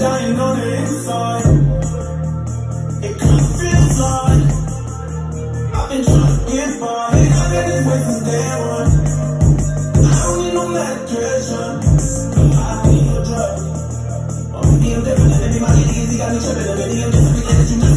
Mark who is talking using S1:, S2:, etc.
S1: dying on the inside. It kinda feels like I've been trying to get by. I've been this way since day one. I don't need no medication, I need a drug. I'm different than anybody, easy got me tripping. I'm different than you.